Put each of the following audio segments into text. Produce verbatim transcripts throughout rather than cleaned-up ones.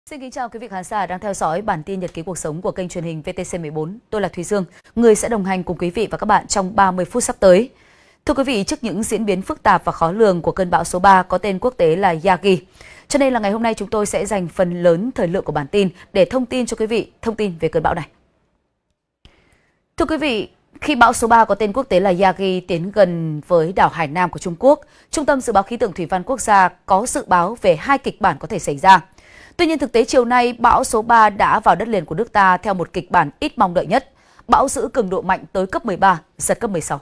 Xin kính chào quý vị khán giả đang theo dõi bản tin nhật ký cuộc sống của kênh truyền hình vê tê xê mười bốn. Tôi là Thùy Dương, người sẽ đồng hành cùng quý vị và các bạn trong ba mươi phút sắp tới. Thưa quý vị, trước những diễn biến phức tạp và khó lường của cơn bão số ba có tên quốc tế là Yagi, cho nên là ngày hôm nay chúng tôi sẽ dành phần lớn thời lượng của bản tin để thông tin cho quý vị thông tin về cơn bão này. Thưa quý vị, khi bão số ba có tên quốc tế là Yagi tiến gần với đảo Hải Nam của Trung Quốc, Trung tâm Dự báo Khí tượng Thủy văn Quốc gia có dự báo về hai kịch bản có thể xảy ra. Tuy nhiên, thực tế chiều nay, bão số ba đã vào đất liền của nước ta theo một kịch bản ít mong đợi nhất. Bão giữ cường độ mạnh tới cấp mười ba, giật cấp mười sáu.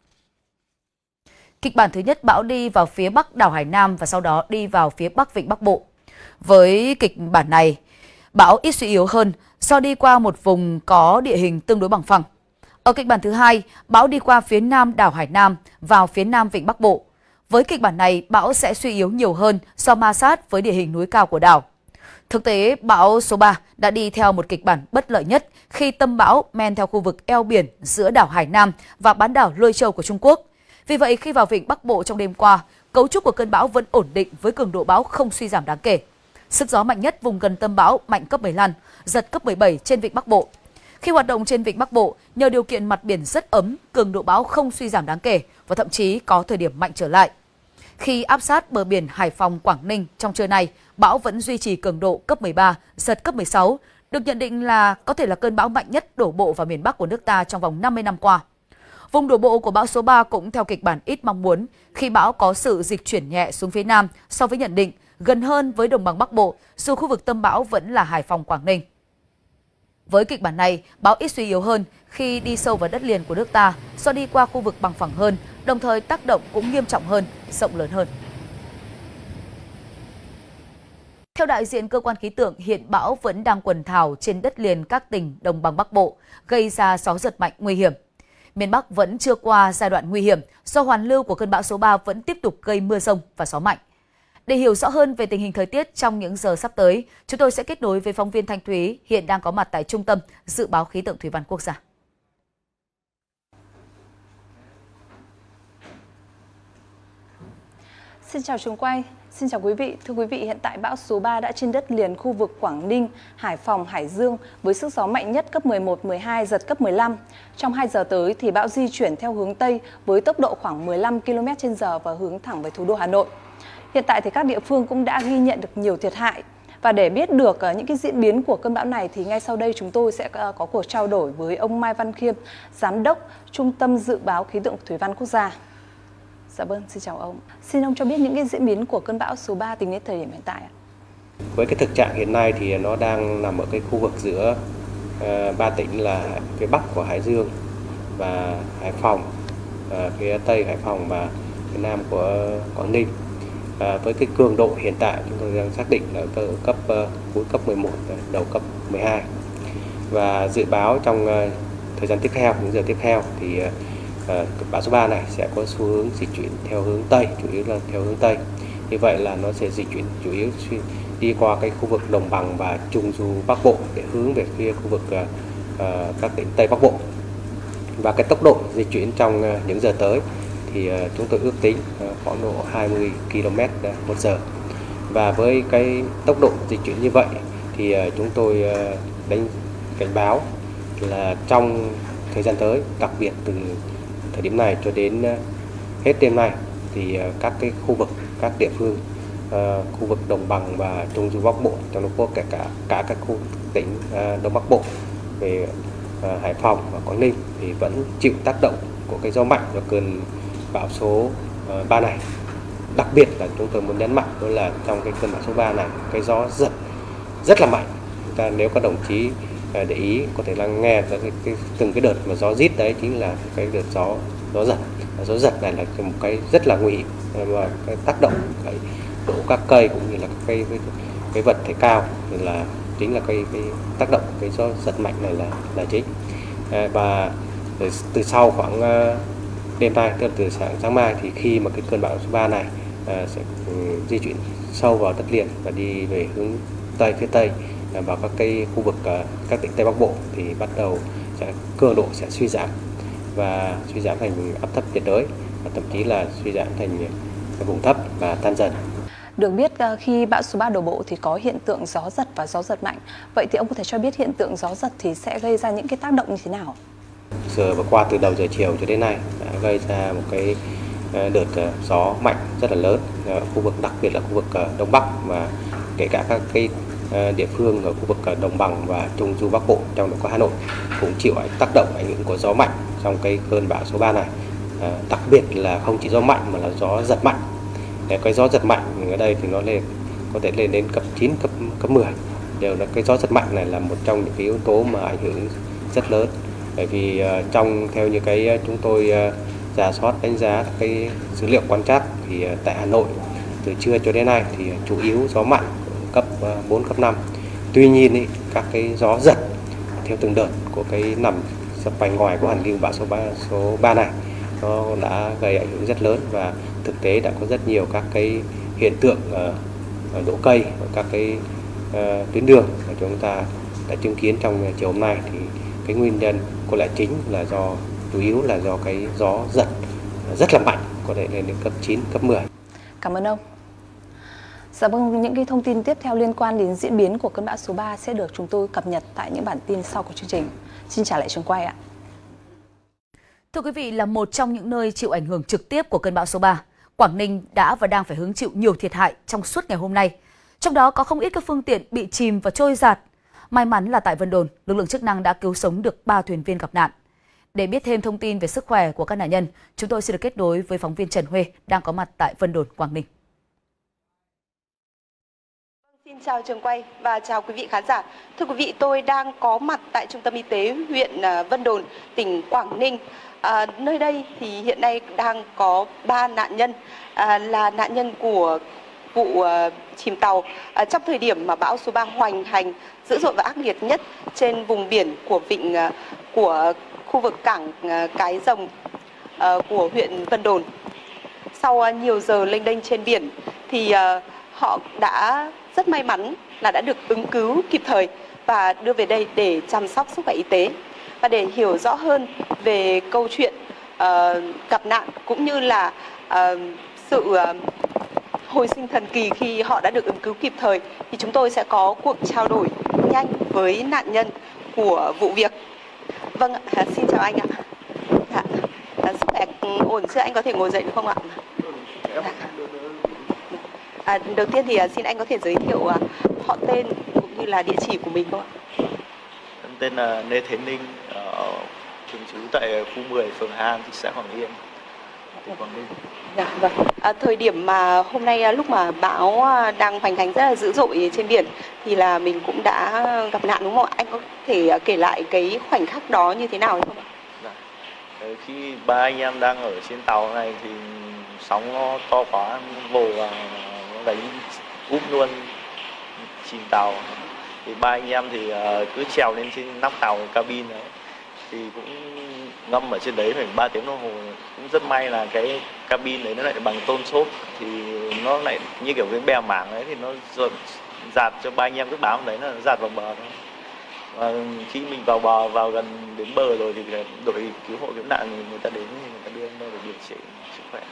Kịch bản thứ nhất, bão đi vào phía bắc đảo Hải Nam và sau đó đi vào phía bắc vịnh Bắc Bộ. Với kịch bản này, bão ít suy yếu hơn do đi qua một vùng có địa hình tương đối bằng phẳng. Ở kịch bản thứ hai, bão đi qua phía nam đảo Hải Nam vào phía nam vịnh Bắc Bộ. Với kịch bản này, bão sẽ suy yếu nhiều hơn do ma sát với địa hình núi cao của đảo. Thực tế, bão số ba đã đi theo một kịch bản bất lợi nhất khi tâm bão men theo khu vực eo biển giữa đảo Hải Nam và bán đảo Lôi Châu của Trung Quốc. Vì vậy, khi vào vịnh Bắc Bộ trong đêm qua, cấu trúc của cơn bão vẫn ổn định với cường độ bão không suy giảm đáng kể. Sức gió mạnh nhất vùng gần tâm bão mạnh cấp mười lăm, giật cấp mười bảy trên vịnh Bắc Bộ. Khi hoạt động trên vịnh Bắc Bộ, nhờ điều kiện mặt biển rất ấm, cường độ bão không suy giảm đáng kể và thậm chí có thời điểm mạnh trở lại. Khi áp sát bờ biển Hải Phòng, Quảng Ninh trong trưa nay, bão vẫn duy trì cường độ cấp mười ba, giật cấp mười sáu, được nhận định là có thể là cơn bão mạnh nhất đổ bộ vào miền Bắc của nước ta trong vòng năm mươi năm qua. Vùng đổ bộ của bão số ba cũng theo kịch bản ít mong muốn khi bão có sự dịch chuyển nhẹ xuống phía Nam so với nhận định, gần hơn với đồng bằng Bắc Bộ, dù khu vực tâm bão vẫn là Hải Phòng, Quảng Ninh. Với kịch bản này, bão ít suy yếu hơn khi đi sâu vào đất liền của nước ta do đi qua khu vực bằng phẳng hơn, đồng thời tác động cũng nghiêm trọng hơn, rộng lớn hơn. Theo đại diện cơ quan khí tượng, hiện bão vẫn đang quần thảo trên đất liền các tỉnh đồng bằng Bắc Bộ, gây ra gió giật mạnh nguy hiểm. Miền Bắc vẫn chưa qua giai đoạn nguy hiểm do hoàn lưu của cơn bão số ba vẫn tiếp tục gây mưa rông và gió mạnh. Để hiểu rõ hơn về tình hình thời tiết trong những giờ sắp tới, chúng tôi sẽ kết nối với phóng viên Thanh Thúy hiện đang có mặt tại Trung tâm Dự báo Khí tượng Thủy văn Quốc gia. Xin chào trường quay, xin chào quý vị. Thưa quý vị, hiện tại bão số ba đã trên đất liền khu vực Quảng Ninh, Hải Phòng, Hải Dương với sức gió mạnh nhất cấp mười một, mười hai, giật cấp mười lăm. Trong hai giờ tới thì bão di chuyển theo hướng Tây với tốc độ khoảng mười lăm ki lô mét trên giờ và hướng thẳng về thủ đô Hà Nội. Hiện tại thì các địa phương cũng đã ghi nhận được nhiều thiệt hại. Và để biết được những cái diễn biến của cơn bão này thì ngay sau đây chúng tôi sẽ có cuộc trao đổi với ông Mai Văn Khiêm, Giám đốc Trung tâm Dự báo Khí tượng Thủy văn Quốc gia. Dạ vâng, xin chào ông. Xin ông cho biết những cái diễn biến của cơn bão số ba tính đến thời điểm hiện tại ạ. Với cái thực trạng hiện nay thì nó đang nằm ở cái khu vực giữa uh, ba tỉnh là phía bắc của Hải Dương và Hải Phòng, uh, phía tây Hải Phòng và phía nam của Quảng Ninh. Uh, với cái cường độ hiện tại chúng tôi đang xác định là cấp uh, cuối cấp mười một, đầu cấp mười hai. Và dự báo trong uh, thời gian tiếp theo, những giờ tiếp theo thì uh, Uh, bão số ba này sẽ có xu hướng dịch chuyển theo hướng Tây, chủ yếu là theo hướng Tây. Như vậy là nó sẽ dịch chuyển chủ yếu đi qua cái khu vực đồng bằng và trung du Bắc Bộ để hướng về phía khu vực uh, uh, các tỉnh Tây Bắc Bộ. Và cái tốc độ dịch chuyển trong uh, những giờ tới thì uh, chúng tôi ước tính uh, khoảng độ hai mươi ki lô mét một giờ. Và với cái tốc độ dịch chuyển như vậy thì uh, chúng tôi uh, đánh cảnh báo là trong thời gian tới, đặc biệt từ thời điểm này cho đến hết đêm nay thì các cái khu vực, các địa phương, uh, khu vực đồng bằng và trung du Bắc Bộ, trong đó có kể cả cả các khu tỉnh uh, Đông Bắc Bộ về uh, Hải Phòng và Quảng Ninh thì vẫn chịu tác động của cái gió mạnh và cơn bão số uh, ba này. Đặc biệt là chúng tôi muốn nhấn mạnh đó là trong cái cơn bão số ba này cái gió giật rất là mạnh. Chúng ta nếu các đồng chí để ý có thể là nghe cái, cái, từng cái đợt mà gió rít đấy chính là cái đợt gió gió giật. Gió giật này là một cái rất là nguy hiểm và cái tác động cái đổ các cây cũng như là cái cái, cái vật thể cao là chính là cái, cái tác động cái gió giật mạnh này là là chính. À, và từ, từ sau khoảng uh, đêm nay, tức là từ sáng sáng mai thì khi mà cái cơn bão số ba này uh, sẽ um, di chuyển sâu vào đất liền và đi về hướng Tây, phía Tây vào các cái khu vực các tỉnh Tây Bắc Bộ thì bắt đầu sẽ cường độ sẽ suy giảm và suy giảm thành áp thấp nhiệt đới và thậm chí là suy giảm thành vùng thấp và tan dần. Được biết khi bão số ba đổ bộ thì có hiện tượng gió giật và gió giật mạnh. Vậy thì ông có thể cho biết hiện tượng gió giật thì sẽ gây ra những cái tác động như thế nào? Giờ và qua từ đầu giờ chiều cho đến nay đã gây ra một cái đợt gió mạnh rất là lớn ở khu vực, đặc biệt là khu vực Đông Bắc và kể cả các cái địa phương ở khu vực đồng bằng và trung du Bắc Bộ, trong đó có Hà Nội cũng chịu tác động ảnh hưởng của gió mạnh trong cái cơn bão số ba này. À, đặc biệt là không chỉ gió mạnh mà là gió giật mạnh. Cái gió giật mạnh ở đây thì nó lên có thể lên đến cấp chín, cấp cấp mười. Đều là cái gió giật mạnh này là một trong những cái yếu tố mà ảnh hưởng rất lớn. Bởi vì uh, trong theo như cái chúng tôi uh, rà soát đánh giá cái dữ liệu quan trắc thì uh, tại Hà Nội từ trưa cho đến nay thì chủ yếu gió mạnh cấp uh, bốn, cấp năm. Tuy nhiên ý, các cái gió giật theo từng đợt của cái nằm sập vành ngoài của hoàn lưu bão số ba, số ba này nó đã gây ảnh hưởng rất lớn, và thực tế đã có rất nhiều các cái hiện tượng uh, đổ cây ở các cái uh, tuyến đường mà chúng ta đã chứng kiến trong chiều hôm nay. Thì cái nguyên nhân có lẽ chính là do chủ yếu là do cái gió giật rất là mạnh, có thể lên đến cấp chín, cấp mười. Cảm ơn ông. Dạ vâng, những cái thông tin tiếp theo liên quan đến diễn biến của cơn bão số ba sẽ được chúng tôi cập nhật tại những bản tin sau của chương trình. Xin trả lại trường quay ạ. Thưa quý vị, là một trong những nơi chịu ảnh hưởng trực tiếp của cơn bão số ba, Quảng Ninh đã và đang phải hứng chịu nhiều thiệt hại trong suốt ngày hôm nay. Trong đó có không ít các phương tiện bị chìm và trôi dạt. May mắn là tại Vân Đồn, lực lượng chức năng đã cứu sống được ba thuyền viên gặp nạn. Để biết thêm thông tin về sức khỏe của các nạn nhân, chúng tôi sẽ được kết nối với phóng viên Trần Huê đang có mặt tại Vân Đồn, Quảng Ninh. Xin chào trường quay và chào quý vị khán giả. Thưa quý vị, tôi đang có mặt tại Trung tâm Y tế huyện Vân Đồn, tỉnh Quảng Ninh. À, nơi đây thì hiện nay đang có ba nạn nhân à, là nạn nhân của vụ uh, chìm tàu uh, trong thời điểm mà bão số ba hoành hành dữ dội và ác liệt nhất trên vùng biển của vịnh uh, của khu vực cảng uh, Cái Rồng uh, của huyện Vân Đồn. Sau uh, nhiều giờ lênh đênh trên biển thì uh, họ đã rất may mắn là đã được ứng cứu kịp thời và đưa về đây để chăm sóc sức khỏe y tế. Và để hiểu rõ hơn về câu chuyện uh, gặp nạn cũng như là uh, sự uh, hồi sinh thần kỳ khi họ đã được ứng cứu kịp thời, thì chúng tôi sẽ có cuộc trao đổi nhanh với nạn nhân của vụ việc. Vâng, à, xin chào anh ạ. Dạ. À, sức khỏe ổn chưa? Anh có thể ngồi dậy được không ạ? Dạ. À, đầu tiên thì xin anh có thể giới thiệu uh, họ tên cũng như là địa chỉ của mình không ạ? Em tên là Lê Thế Ninh, ở thường trú tại khu mười, phường Hà An, thị xã Quảng Yên, tỉnh Quảng Ninh. Dạ, vâng. À, thời điểm mà hôm nay lúc mà bão đang hoành hành rất là dữ dội trên biển thì là mình cũng đã gặp nạn đúng không ạ? Anh có thể kể lại cái khoảnh khắc đó như thế nào không ạ? Dạ. Khi ba anh em đang ở trên tàu này thì sóng nó to quá, vồ và nó đánh úp luôn, chìm tàu. Thì ba anh em thì cứ trèo lên trên nóc tàu cabin đấy, thì cũng ngâm ở trên đấy phải ba tiếng đồng hồ. Cũng rất may là cái cabin đấy nó lại bằng tôn xốp, thì nó lại như kiểu cái bè mảng đấy, thì nó dạt cho ba anh em cứ bám đấy, nó dạt vào bờ thôi. Và khi mình vào bờ, vào gần đến bờ rồi thì đội cứu hộ cứu nạn người ta đến, thì người ta đưa đây để điều trị sức khỏe.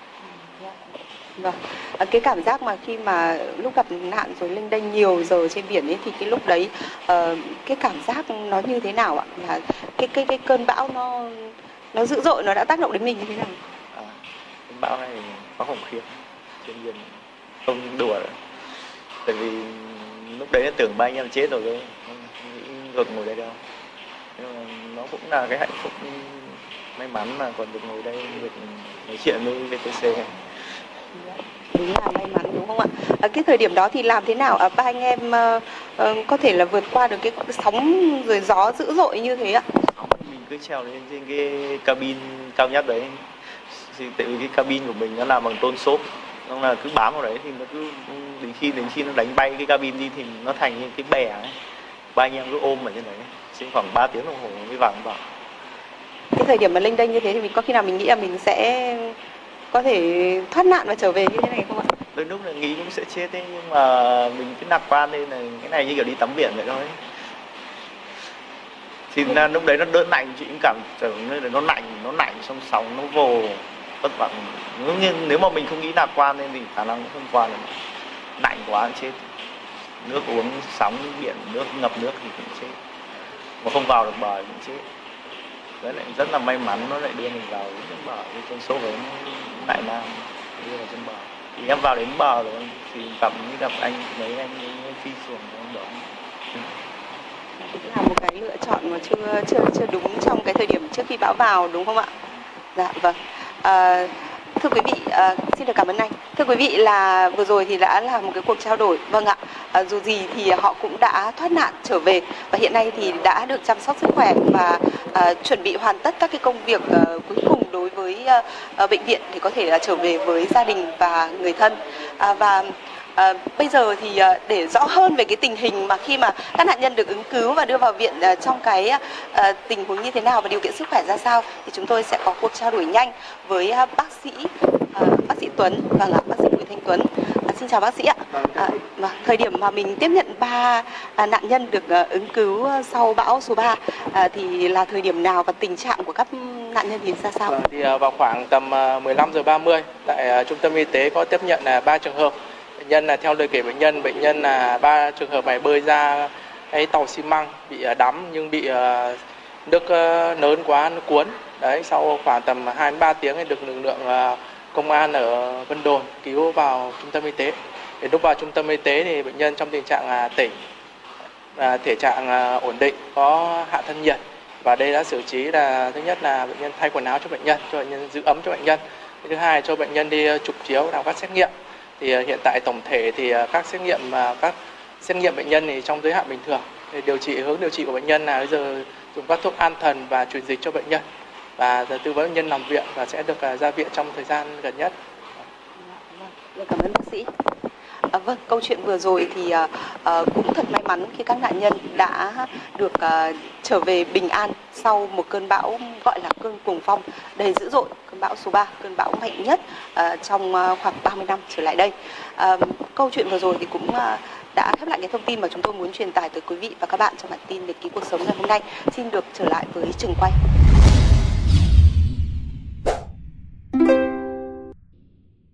Vâng. À, cái cảm giác mà khi mà lúc gặp nạn rồi lênh đênh nhiều giờ trên biển ấy, thì cái lúc đấy uh, cái cảm giác nó như thế nào ạ? Là cái cái cái cơn bão nó nó dữ dội, nó đã tác động đến mình như thế nào? À, cơn bão này quá khủng khiếp, trên biển không đùa nữa. Tại vì lúc đấy tưởng ba anh em chết rồi đấy, không nghĩ được ngồi đây đâu. Nhưng mà nó cũng là cái hạnh phúc may mắn mà còn được ngồi đây, được nói chuyện với vê tê xê. Đúng là may mắn đúng không ạ? À, cái thời điểm đó thì làm thế nào à, ba anh em uh, uh, có thể là vượt qua được cái sóng rồi gió dữ dội như thế ạ? Mình cứ trèo lên trên cái cabin cao nhất đấy, thì tại vì cái cabin của mình nó làm bằng tôn xốp, nó là cứ bám vào đấy, thì nó cứ đến khi đến khi nó đánh bay cái cabin đi thì nó thành như cái bè ấy. Ba anh em cứ ôm ở trên đấy, xin khoảng ba tiếng đồng hồ mới vào vào. Cái thời điểm mà lênh đênh như thế thì mình có khi nào mình nghĩ là mình sẽ có thể thoát nạn và trở về như thế này không ạ? Đôi lúc là nghĩ cũng sẽ chết đấy, nhưng mà mình cứ lạc quan lên, là cái này như kiểu đi tắm biển vậy thôi. Thì là lúc đấy nó đỡ lạnh, chị cũng cảm tưởng như là nó lạnh, nó lạnh xong sóng nó vồ tất vọng. Nếu mà mình không nghĩ lạc quan lên thì khả năng cũng không qua được. lạnh quá chết, nước uống sóng biển nước ngập nước thì cũng chết, mà không vào được bờ cũng chết. Đấy lại rất là may mắn nó lại đưa mình vào đến bờ, cái con số với Đại Nam đưa vào trên bờ. Thì em vào đến bờ rồi thì gặp như gặp anh mấy anh ấy phi xuồng anh đó. Cũng là một cái lựa chọn mà chưa chưa chưa đúng trong cái thời điểm trước khi bão vào, đúng không ạ? Dạ vâng. À, thưa quý vị, à, xin được cảm ơn anh. Thưa quý vị, là vừa rồi thì đã là một cái cuộc trao đổi. Vâng ạ, à, dù gì thì họ cũng đã thoát nạn trở về và hiện nay thì đã được chăm sóc sức khỏe và à, chuẩn bị hoàn tất các cái công việc à, cuối cùng đối với à, à, bệnh viện để có thể là trở về với gia đình và người thân. À, và À, bây giờ thì à, để rõ hơn về cái tình hình mà khi mà các nạn nhân được ứng cứu và đưa vào viện à, trong cái à, tình huống như thế nào và điều kiện sức khỏe ra sao thì chúng tôi sẽ có cuộc trao đổi nhanh với à, bác sĩ à, bác sĩ Tuấn và vâng, bác sĩ Nguyễn Thanh Tuấn. À, xin chào bác sĩ ạ. À, và thời điểm mà mình tiếp nhận ba à, nạn nhân được à, ứng cứu sau bão số ba à, thì là thời điểm nào và tình trạng của các nạn nhân thì ra sao? Vâng, thì à, vào khoảng tầm à, mười lăm giờ ba mươi tại à, trung tâm y tế có tiếp nhận là ba trường hợp. Bệnh nhân là theo lời kể bệnh nhân, bệnh nhân là ba trường hợp này bơi ra cái tàu xi măng bị đắm nhưng bị uh, nước uh, lớn quá nước cuốn. Đấy, sau khoảng tầm hai đến ba tiếng thì được lực lượng uh, công an ở Vân Đồn cứu vào trung tâm y tế. Đến lúc vào trung tâm y tế thì bệnh nhân trong tình trạng uh, tỉnh, uh, thể trạng uh, ổn định, có hạ thân nhiệt và đây đã xử trí là thứ nhất là bệnh nhân thay quần áo cho bệnh nhân, cho bệnh nhân giữ ấm cho bệnh nhân. Thứ hai cho bệnh nhân đi chụp chiếu làm các xét nghiệm. Thì hiện tại tổng thể thì các xét nghiệm các xét nghiệm bệnh nhân thì trong giới hạn bình thường. Thì điều trị hướng điều trị của bệnh nhân là bây giờ dùng các thuốc an thần và truyền dịch cho bệnh nhân và tư vấn bệnh nhân nằm viện và sẽ được ra viện trong thời gian gần nhất. Vâng, cảm ơn bác sĩ. À, vâng, câu chuyện vừa rồi thì uh, uh, cũng thật may mắn khi các nạn nhân đã được uh, trở về bình an sau một cơn bão gọi là cơn cuồng phong đầy dữ dội, cơn bão số ba, cơn bão mạnh nhất uh, trong uh, khoảng ba mươi năm trở lại đây. Uh, câu chuyện vừa rồi thì cũng uh, đã khép lại cái thông tin mà chúng tôi muốn truyền tải tới quý vị và các bạn trong bản tin Nhật ký cuộc sống ngày hôm nay. Xin được trở lại với trường quay.